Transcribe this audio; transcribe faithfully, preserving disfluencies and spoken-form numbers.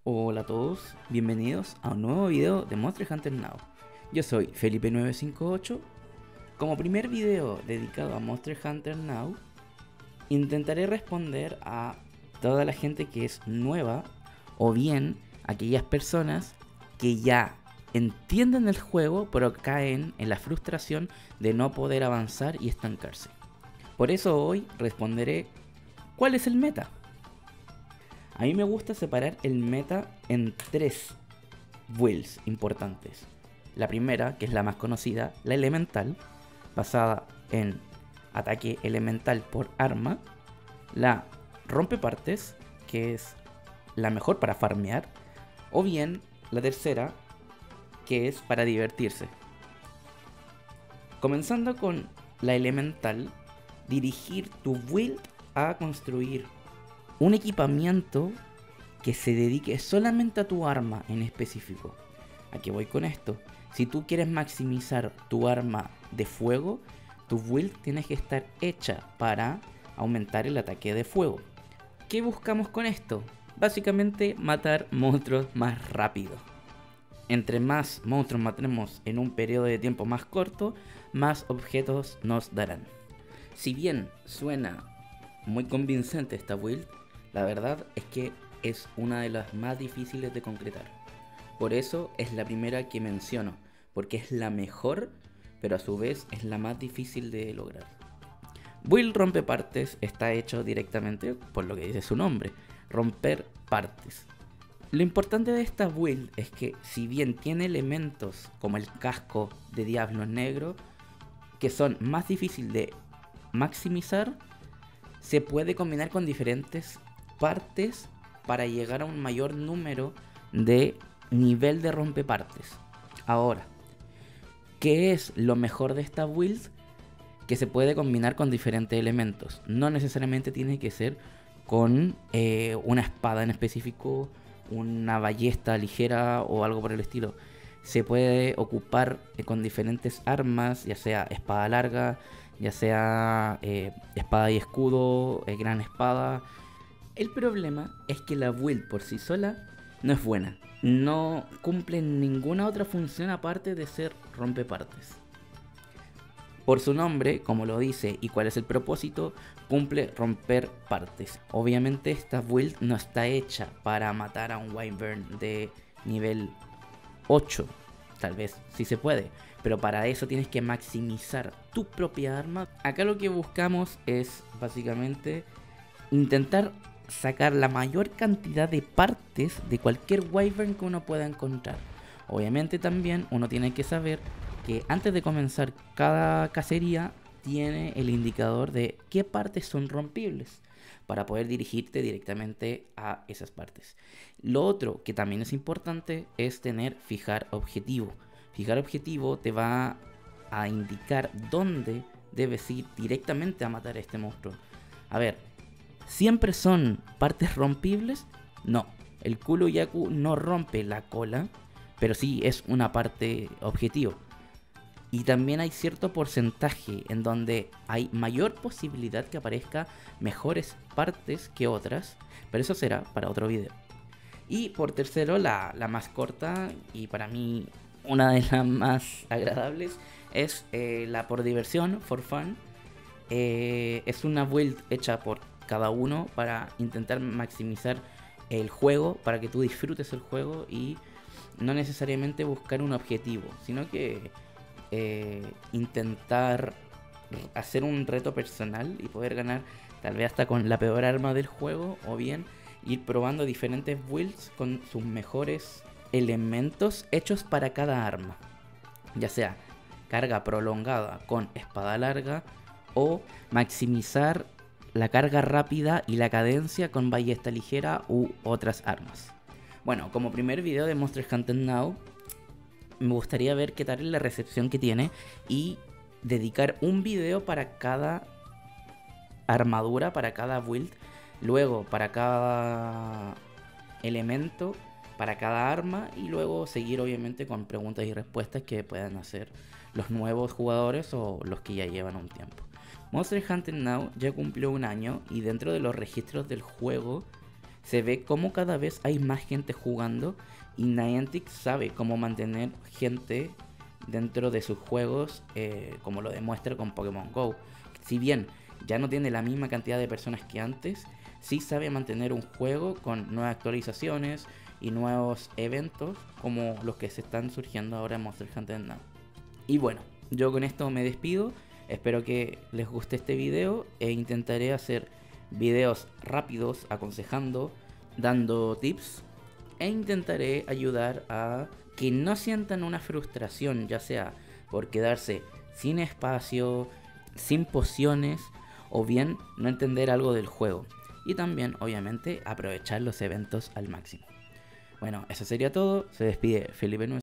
Hola a todos, bienvenidos a un nuevo video de Monster Hunter Now. Yo soy Felipe nueve cinco ocho. Como primer video dedicado a Monster Hunter Now, intentaré responder a toda la gente que es nueva o bien aquellas personas que ya entienden el juego pero caen en la frustración de no poder avanzar y estancarse. Por eso hoy responderé ¿cuál es el meta? A mí me gusta separar el meta en tres builds importantes. La primera, que es la más conocida, la elemental, basada en ataque elemental por arma. La rompepartes, que es la mejor para farmear. O bien la tercera, que es para divertirse. Comenzando con la elemental, dirigir tu build a construir un equipamiento que se dedique solamente a tu arma en específico. ¿A qué voy con esto? Si tú quieres maximizar tu arma de fuego, tu build tiene que estar hecha para aumentar el ataque de fuego. ¿Qué buscamos con esto? Básicamente matar monstruos más rápido. Entre más monstruos matemos en un periodo de tiempo más corto, más objetos nos darán. Si bien suena muy convincente esta build, la verdad es que es una de las más difíciles de concretar. Por eso es la primera que menciono, porque es la mejor, pero a su vez es la más difícil de lograr. Build rompepartes está hecho directamente por lo que dice su nombre, romper partes. Lo importante de esta build es que si bien tiene elementos como el casco de Diablo Negro, que son más difíciles de maximizar, se puede combinar con diferentes partes para llegar a un mayor número de nivel de rompepartes. Ahora, ¿qué es lo mejor de esta build? Que se puede combinar con diferentes elementos. No necesariamente tiene que ser con eh, una espada en específico, una ballesta ligera o algo por el estilo. Se puede ocupar eh, con diferentes armas, ya sea espada larga, ya sea eh, espada y escudo, eh, gran espada. El problema es que la build por sí sola no es buena. No cumple ninguna otra función aparte de ser rompepartes. Por su nombre, como lo dice y cuál es el propósito, cumple romper partes. Obviamente esta build no está hecha para matar a un Wyvern de nivel ocho. Tal vez sí se puede, pero para eso tienes que maximizar tu propia arma. Acá lo que buscamos es básicamente intentar sacar la mayor cantidad de partes de cualquier Wyvern que uno pueda encontrar. Obviamente también uno tiene que saber que antes de comenzar cada cacería tiene el indicador de qué partes son rompibles para poder dirigirte directamente a esas partes. Lo otro que también es importante es tener fijar objetivo. Fijar objetivo te va a indicar dónde debes ir directamente a matar a este monstruo. A ver, ¿siempre son partes rompibles? No, el Kulu Yaku no rompe la cola, pero sí es una parte objetivo. Y también hay cierto porcentaje en donde hay mayor posibilidad que aparezca mejores partes que otras, pero eso será para otro video. Y por tercero, la, la más corta y para mí una de las más agradables es eh, la por diversión, for fun. Eh, es una build hecha por cada uno para intentar maximizar el juego, para que tú disfrutes el juego y no necesariamente buscar un objetivo, sino que eh, intentar hacer un reto personal y poder ganar tal vez hasta con la peor arma del juego, o bien ir probando diferentes builds con sus mejores elementos hechos para cada arma, ya sea carga prolongada con espada larga o maximizar la carga rápida y la cadencia con ballesta ligera u otras armas. Bueno, como primer video de Monster Hunter Now, me gustaría ver qué tal es la recepción que tiene y dedicar un video para cada armadura, para cada build, luego para cada elemento, para cada arma, y luego seguir obviamente con preguntas y respuestas que puedan hacer los nuevos jugadores o los que ya llevan un tiempo. Monster Hunter Now ya cumplió un año y dentro de los registros del juego se ve como cada vez hay más gente jugando y Niantic sabe cómo mantener gente dentro de sus juegos, eh, como lo demuestra con Pokémon Go. Si bien ya no tiene la misma cantidad de personas que antes, sí sabe mantener un juego con nuevas actualizaciones y nuevos eventos como los que se están surgiendo ahora en Monster Hunter Now. Y bueno, yo con esto me despido. Espero que les guste este video e intentaré hacer videos rápidos aconsejando, dando tips, e intentaré ayudar a que no sientan una frustración, ya sea por quedarse sin espacio, sin pociones, o bien no entender algo del juego. Y también, obviamente, aprovechar los eventos al máximo. Bueno, eso sería todo. Se despide Felipe Núñez.